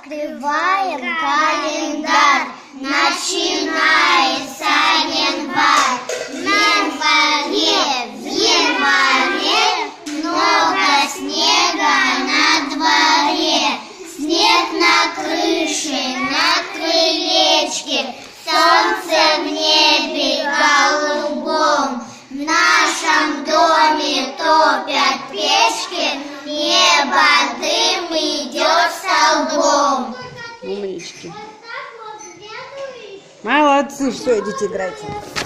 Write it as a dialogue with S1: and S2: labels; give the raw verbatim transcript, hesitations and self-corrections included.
S1: открываем календарь. Начинается январь. В январе, в январе много снега на дворе. Снег на крыше, на крылечке, солнце в небе голубом. В нашем доме топят печки, небо дым идет столбом.
S2: Умнички. Молодцы, что идите играйте.